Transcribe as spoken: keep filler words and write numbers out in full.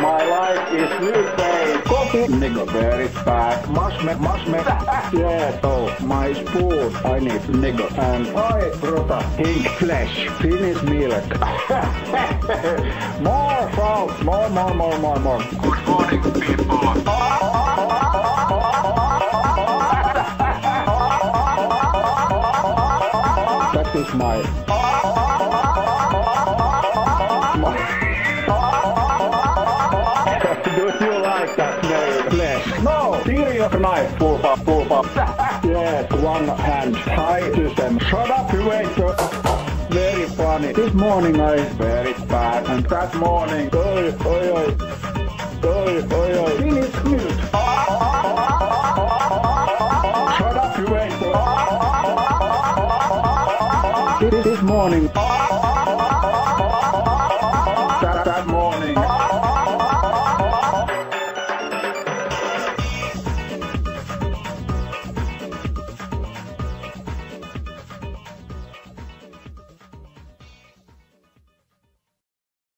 My life is new pain. Coffee, nigga, very bad. Mushme, mushme. Yes, oh, my spoon. I need nigga. And I brought a pink flesh. Finish milk. More salt. More, more, more, more, more. Good morning, people. That is my... Do you like that name? Flesh? No! Serious knife. Pull up, pull up. Yes, one hand tied to them. Shut up, you wait. Very funny. This morning I... Very bad. And that morning... Oi, oi, oi. Oi, oi, oi. Finish milk. Shut up, you wait. This morning...